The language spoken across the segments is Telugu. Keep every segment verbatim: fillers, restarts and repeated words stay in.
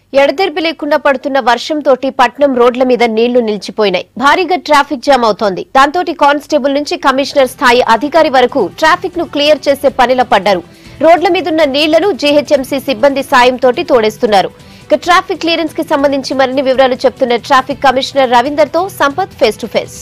ఎడతెరిపి లేకుండా పడుతున్న వర్షంతోటి పట్నం రోడ్ల మీద నీళ్లు నిలిచిపోయినాయి. భారీగా ట్రాఫిక్ జామ్ అవుతోంది. దాంతో కానిస్టేబుల్ నుంచి కమిషనర్ స్థాయి అధికారి వరకు ట్రాఫిక్ ను క్లియర్ చేసే పనిలో పడ్డారు. రోడ్ల మీదున్న నీళ్లను జీహెచ్ఎంసీ సిబ్బంది సాయంతో తోడేస్తున్నారు. ఇక ట్రాఫిక్ క్లియరెన్స్ కి సంబంధించి మరిన్ని వివరాలు చెప్తున్న ట్రాఫిక్ కమిషనర్ రవీందర్ తో సంపత్ ఫేస్ టు ఫేస్.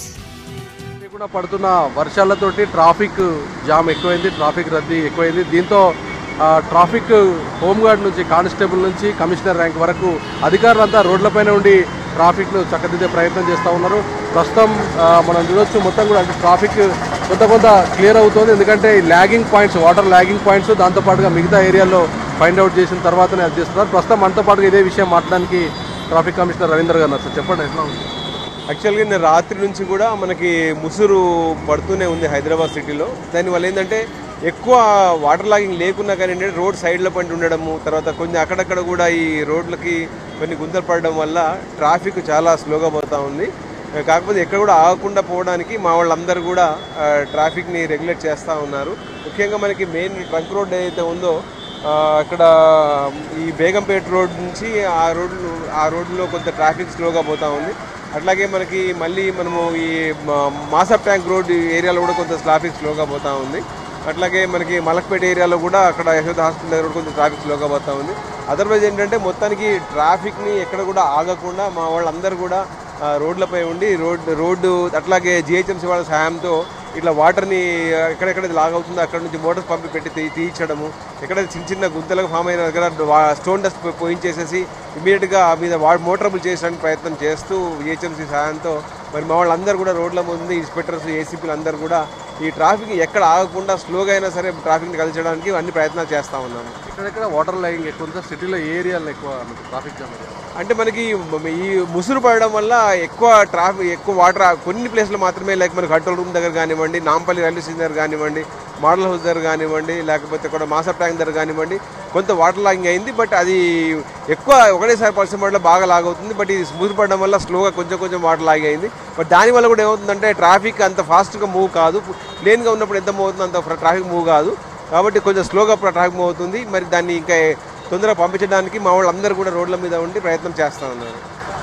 పడుతున్న వర్షాలతోటి ట్రాఫిక్ జామ్ ఎక్కువైంది, ట్రాఫిక్ రద్దీ ఎక్కువైంది. దీంతో ట్రాఫిక్ హోంగార్డ్ నుంచి కానిస్టేబుల్ నుంచి కమిషనర్ ర్యాంక్ వరకు అధికారులంతా రోడ్లపైన ఉండి ట్రాఫిక్ను చక్కదిద్దే ప్రయత్నం చేస్తూ ఉన్నారు. ప్రస్తుతం మనం చూడొచ్చు మొత్తం కూడా అంటే ట్రాఫిక్ కొంత కొంత క్లియర్ అవుతుంది. ఎందుకంటే logging points, water logging points దాంతోపాటుగా మిగతా ఏరియాలో ఫైండ్ అవుట్ చేసిన తర్వాతనే అది చేస్తున్నారు. ప్రస్తుతం మనతో పాటుగా ఇదే విషయం మాట్లాడడానికి ట్రాఫిక్ కమిషనర్ రవీందర్ గారు సార్, చెప్పండి ఎట్లా ఉంది? యాక్చువల్గా నేను రాత్రి నుంచి కూడా మనకి ముసురు పడుతూనే ఉంది హైదరాబాద్ సిటీలో. దానివల్ల ఏంటంటే ఎక్కువ వాటర్ లాగింగ్ లేకున్నా కానీ ఏంటంటే రోడ్ సైడ్ల పండి ఉండడము, తర్వాత కొన్ని అక్కడక్కడ కూడా ఈ రోడ్లకి కొన్ని గుంతలు పడడం వల్ల ట్రాఫిక్ చాలా స్లోగా పోతూ ఉంది. కాకపోతే ఎక్కడ కూడా ఆగకుండా పోవడానికి మా వాళ్ళందరూ కూడా ట్రాఫిక్ని రెగ్యులేట్ చేస్తూ ఉన్నారు. ముఖ్యంగా మనకి మెయిన్ ట్రంక్ రోడ్ ఏదైతే ఉందో అక్కడ ఈ బేగంపేట రోడ్ నుంచి ఆ రోడ్లు ఆ రోడ్లో కొంత ట్రాఫిక్ స్లోగా పోతూ ఉంది. అట్లాగే మనకి మళ్ళీ మనము ఈ మాసప్ ట్యాంక్ రోడ్ ఏరియాలో కూడా కొంత ట్రాఫిక్ స్లోగా పోతూ ఉంది. అట్లాగే మనకి మలక్పేట ఏరియాలో కూడా అక్కడ యశోద హాస్పిటల్ దగ్గర కొంచెం ట్రాఫిక్ స్లోగా పోతూ ఉంది. అదర్వైజ్ ఏంటంటే మొత్తానికి ట్రాఫిక్ని ఎక్కడ కూడా ఆగకుండా మా వాళ్ళందరూ కూడా రోడ్లపై ఉండి రోడ్ రోడ్డు అట్లాగే జిహెచ్ఎంసీ వాళ్ళ సహాయంతో ఇట్లా వాటర్ని ఎక్కడెక్కడ లాగ్ అవుతుందో అక్కడ నుంచి మోటార్స్ పంపి పెట్టి తీ తీయించడము, ఎక్కడైతే చిన్న చిన్న గుంతలకు ఫామ్ అయిన దగ్గర స్టోన్ డస్ట్ పోయించేసేసి ఇమీడియట్గా మీద మోటరబుల్ చేసడానికి ప్రయత్నం చేస్తూ జిహెచ్ఎంసీ సహాయంతో మరి మా వాళ్ళందరూ కూడా రోడ్ల ముందు ఇన్స్పెక్టర్స్, ఏసీపీలు అందరూ కూడా ఈ ట్రాఫిక్ ఎక్కడ ఆగకుండా స్లోగా అయినా సరే ట్రాఫిక్ని కలిసడానికి అన్ని ప్రయత్నాలు చేస్తూ ఉన్నాము. ఇక్కడెక్కడ వాటర్ లైనింగ్ ఎక్కువ ఉందా? సిటీలో ఏ ఏరియాలో ఎక్కువ ట్రాఫిక్ జామ్? అంటే మనకి ఈ ముసురు పడడం వల్ల ఎక్కువ ట్రాఫిక్ ఎక్కువ వాటర్ కొన్ని ప్లేస్లో మాత్రమే, లైక్ మనకి కంట్రోల్ రూమ్ దగ్గర కానివ్వండి, నాంపల్లి రైల్వే స్టేషన్ దగ్గర కానివ్వండి, మోడల్ హౌస్ దగ్గర కానివ్వండి, లేకపోతే కూడా మాసప్ ట్యాంక్ దగ్గర కానివ్వండి కొంత వాటర్ లాగింగ్ అయింది. బట్ అది ఎక్కువ ఒకటేసారి పర్సెంట్ పడలో బాగా లాగ్ అవుతుంది. బట్ ఇది స్మూత్ పడడం వల్ల స్లోగా కొంచెం కొంచెం వాటర్ లాగ్ అయింది. బట్ దానివల్ల కూడా ఏమవుతుందంటే ట్రాఫిక్ అంత ఫాస్ట్గా మూవ్ కాదు. ప్లేన్గా ఉన్నప్పుడు ఎంత మూవ్ అవుతుందో అంత ట్రాఫిక్ మూవ్ కాదు. కాబట్టి కొంచెం స్లోగా ట్రాఫిక్ మూవ్ అవుతుంది. మరి దాన్ని ఇంకా తొందరగా పంపించడానికి మా వాళ్ళు అందరూ కూడా రోడ్ల మీద ఉండి ప్రయత్నం చేస్తూ ఉన్నారు.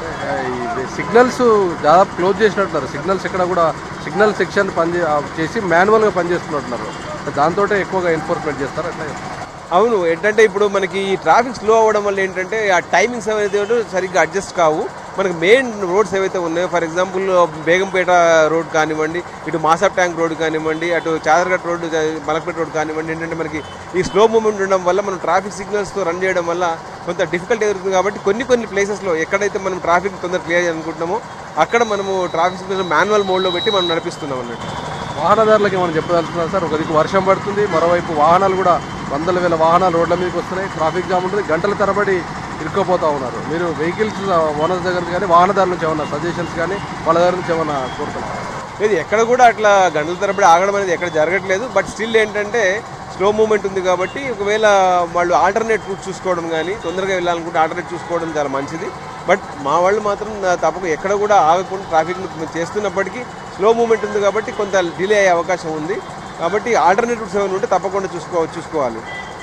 సిగ్నల్స్ దాదాపు క్లోజ్ చేసినట్టున్నారు. సిగ్నల్స్ ఇక్కడ కూడా సిగ్నల్ సెక్షన్ పని చేసి మాన్యువల్గా పనిచేస్తున్నట్టున్నారు. దాంతో ఎక్కువగా ఎన్ఫోర్స్మెంట్ చేస్తారు అట్లా. అవును, ఏంటంటే ఇప్పుడు మనకి ఈ ట్రాఫిక్ స్లో అవ్వడం వల్ల ఏంటంటే ఆ టైమింగ్స్ ఏవైతే సరిగ్గా అడ్జస్ట్ కావు. మనకి మెయిన్ రోడ్స్ ఏవైతే ఉన్నాయో, ఫర్ ఎగ్జాంపుల్ బేగంపేట రోడ్ కానివ్వండి, ఇటు మాసప్ ట్యాంక్ రోడ్ కానివ్వండి, అటు చాదర్ఘట్ రోడ్డు, మలక్పేట రోడ్ కానివ్వండి, ఏంటంటే మనకి ఈ స్లో మూవ్మెంట్ ఉండడం వల్ల మనం ట్రాఫిక్ సిగ్నల్స్తో రన్ చేయడం వల్ల కొంత డిఫికల్టీ ఎదురుతుంది. కాబట్టి కొన్ని కొన్ని ప్లేసెస్లో ఎక్కడైతే మనం ట్రాఫిక్ తొందర క్లియర్ చేయాలనుకుంటున్నామో అక్కడ మనము ట్రాఫిక్ సిగ్నల్స్ మాన్యువల్ మోడ్లో పెట్టి మనం నడిపిస్తున్నాం అన్నట్టు. వాహనదారులకి మనం చెప్పదలుచుకున్నాం సార్, ఒక దిక్కు వర్షం పడుతుంది, మరోవైపు వాహనాలు కూడా వందల వేల వాహనాలు రోడ్ల మీదకి వస్తున్నాయి. ట్రాఫిక్ జామ్ ఉంటుంది, గంటల తరబడి ఇరుక్కుపోతూ ఉన్నారు. మీరు వెహికల్స్ ఓనర్స్ దగ్గర కానీ వాహనదారుల నుంచి ఏమన్నా సజెషన్స్ కానీ వాళ్ళ దగ్గర నుంచి ఏమన్నా కోరుతున్నారు? లేదు, ఎక్కడ కూడా అట్లా గంటల తరబడి ఆగడం అనేది ఎక్కడ జరగట్లేదు. బట్ స్టిల్ ఏంటంటే స్లో మూవ్మెంట్ ఉంది కాబట్టి ఒకవేళ వాళ్ళు ఆల్టర్నేట్ రూట్ చూసుకోవడం కానీ, తొందరగా వెళ్ళాలనుకుంటే ఆల్టర్నేట్ చూసుకోవడం చాలా మంచిది. బట్ మా వాళ్ళు మాత్రం తప్పక ఎక్కడ కూడా ఆగకుండా ట్రాఫిక్ని చేస్తున్నప్పటికీ స్లో మూవ్మెంట్ ఉంది కాబట్టి కొంత డిలే అయ్యే అవకాశం ఉంది. కాబట్టి ఆల్టర్నేట్ రూట్స్ ఏమైనా ఉంటే తప్పకుండా చూసుకో చూసుకోవాలి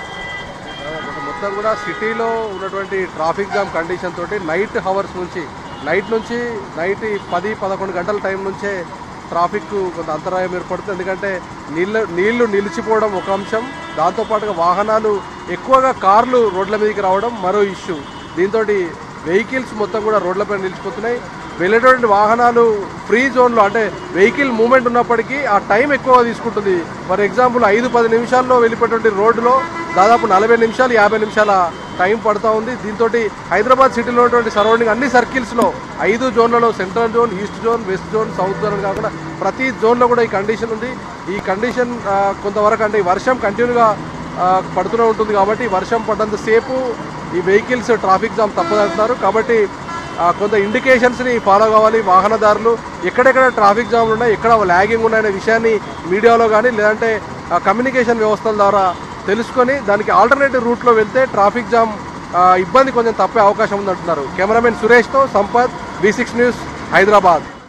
మొత్తం కూడా సిటీలో ఉన్నటువంటి ట్రాఫిక్ జామ్ కండిషన్ తోటి నైట్ హవర్స్ నుంచి నైట్ నుంచి నైట్ పది పదకొండు గంటల టైం నుంచే ట్రాఫిక్ కొంత అంతరాయం ఏర్పడుతుంది. ఎందుకంటే నీళ్ళు నీళ్లు నిలిచిపోవడం ఒక అంశం, దాంతోపాటుగా వాహనాలు ఎక్కువగా కార్లు రోడ్ల మీదకి రావడం మరో ఇష్యూ. దీంతో వెహికల్స్ మొత్తం కూడా రోడ్లపై నిలిచిపోతున్నాయి. వెళ్ళేటువంటి వాహనాలు ఫ్రీ జోన్లో అంటే వెహికల్ మూవ్మెంట్ ఉన్నప్పటికీ ఆ టైం ఎక్కువ తీసుకుంటుంది. ఫర్ ఎగ్జాంపుల్ ఐదు పది నిమిషాల్లో వెళ్ళిపోయేటువంటి రోడ్డులో దాదాపు నలభై నిమిషాలు యాభై నిమిషాల టైం పడుతూ ఉంది. దీంతో హైదరాబాద్ సిటీలో ఉన్నటువంటి సరౌండింగ్ అన్ని సర్కిల్స్లో ఐదు జోన్లలో central zone, east zone, west zone, south zone కాకుండా ప్రతి జోన్లో కూడా ఈ కండిషన్ ఉంది. ఈ కండిషన్ కొంతవరకు అంటే వర్షం కంటిన్యూగా పడుతూనే ఉంటుంది కాబట్టి వర్షం పడ్డంతసేపు ఈ వెహికల్స్ ట్రాఫిక్ జామ్ తప్పదంటున్నారు. కాబట్టి కొంత ఇండికేషన్స్ని ఫాలో కావాలి వాహనదారులు. ఎక్కడెక్కడ ట్రాఫిక్ జామ్లు ఉన్నాయి, ఎక్కడ ల్యాగింగ్ ఉన్నాయనే విషయాన్ని మీడియాలో కానీ లేదంటే కమ్యూనికేషన్ వ్యవస్థల ద్వారా తెలుసుకొని దానికి ఆల్టర్నేటివ్ రూట్లో వెళ్తే ట్రాఫిక్ జామ్ ఇబ్బంది కొంచెం తప్పే అవకాశం ఉందంటున్నారు. కెమెరామెన్ సురేష్తో Sampath, V six news, Hyderabad.